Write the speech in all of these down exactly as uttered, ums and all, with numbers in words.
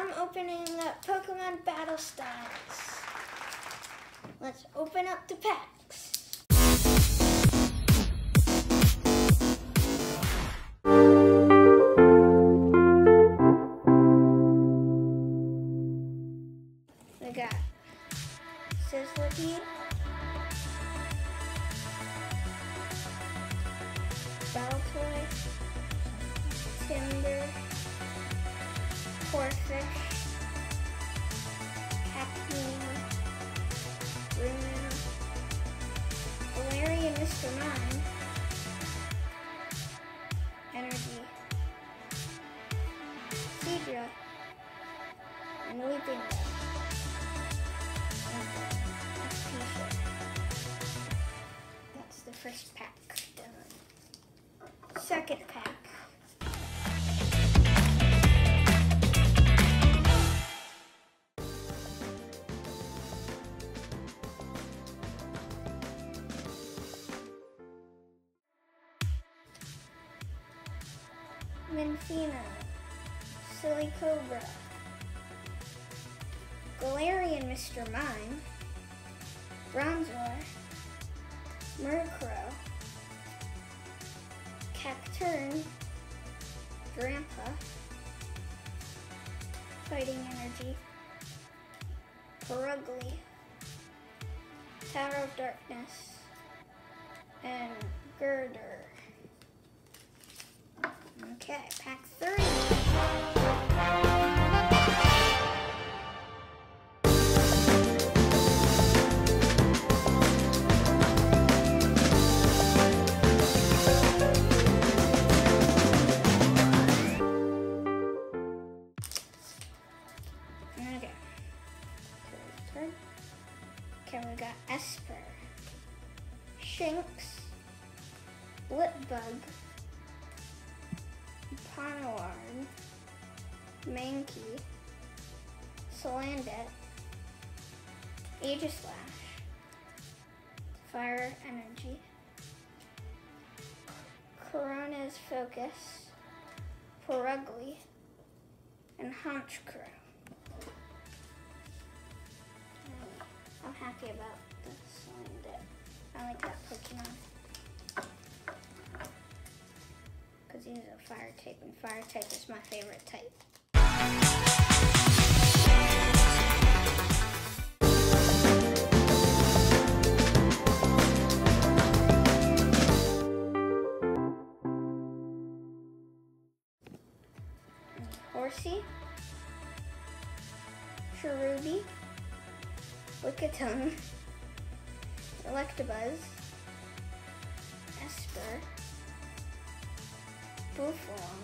I'm opening up Pokemon Battle Styles. Let's open up the packs. We got Sizzlipede, Baltoy, Timber, Corphish, Cacnea, Bruno, Galarian Mister Mime, Energy, Seadra, and Weeping Bell. That's the first pack done. Second pack. Minfino, Silicobra, Galarian Mister Mime, Bronzor, Murkrow, Cacturne, Grandpa, Fighting Energy, Purugly, Tower of Darkness, and Girder. Okay, pack three. Okay. Okay, we got Esper, Shinx, Blipbug, Pawniard, Mankey, Salandit, Aegislash, Fire Energy, Corona's Focus, Purugly, and Honchkrow. I'm happy about this Salandit. I like that Pokemon. Because he's a fire type, and fire type is my favorite type. Horsey, Cherubi, Lickitung, Electabuzz, Esper, Buffalon,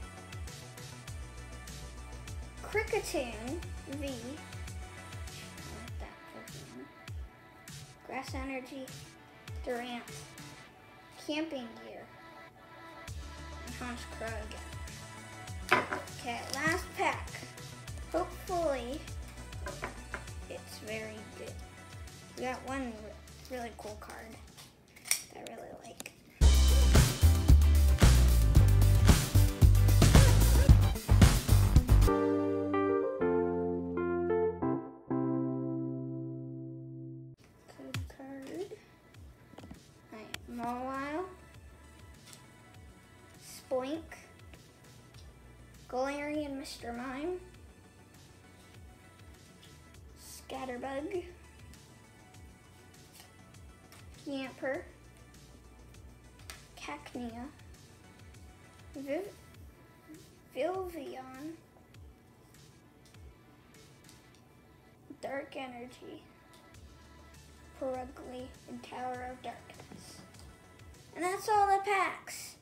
Kricketune V, I like that Pokemon, Grass Energy, Durant, Camping Gear, and Honchkrow again. Okay, last pack. Hopefully, it's very good. We got one really cool card that I really like. Code card. Alright, Mawile, Spoink, Galarian Mister Mime, Scatterbug, Yamper, Cacnea, Viv Vilvion, Dark Energy, Purugly, and Tower of Darkness. And that's all the packs.